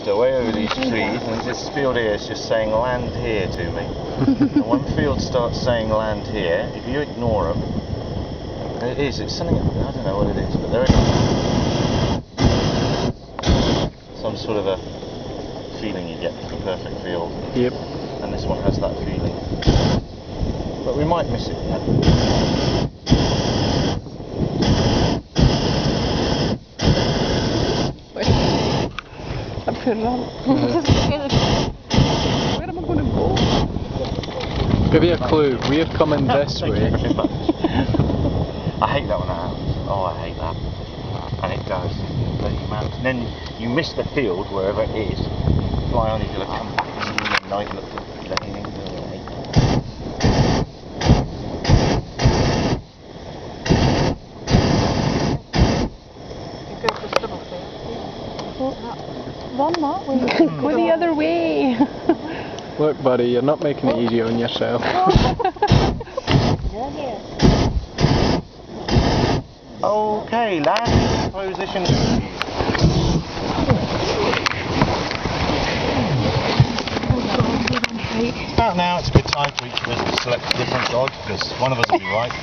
coaster way over these trees, and this field here is just saying land here to me. And when field starts saying land here, if you ignore them, it's something, I don't know what it is, but there is some sort of a feeling you get for the perfect field. Yep. And this one has that feeling. But we might miss it yet. I put it on. Where am I going to go? Give you a clue. We're coming this way. I hate that when that happens. Oh, I hate that. And it does. Bloody man. And then you miss the field wherever it is. Fly on, you've got to come back in the night and look for bloody things. Run that way. Go the other way. Look, buddy, you're not making it easy on yourself. Okay, last position. About now, it's a good time for each of us to select a different dodge, because one of us will be right.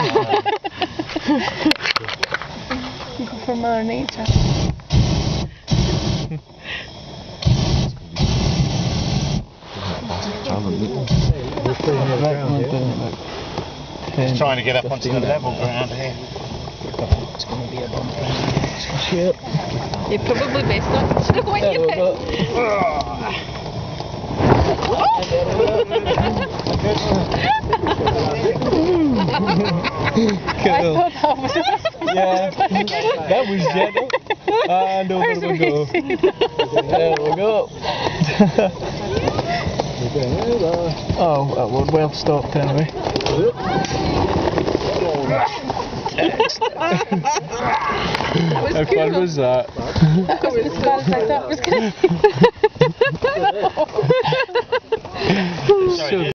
You go for Mother Nature. Just trying to get up onto the level ground here. It's going to be a bumper. Sure. You're probably best not to go when you pick. Cool. I thought that was Yeah, that was gentle. And over we go. There we go. Oh, that was well stopped anyway. How fun was that? That was good. I thought it was good. So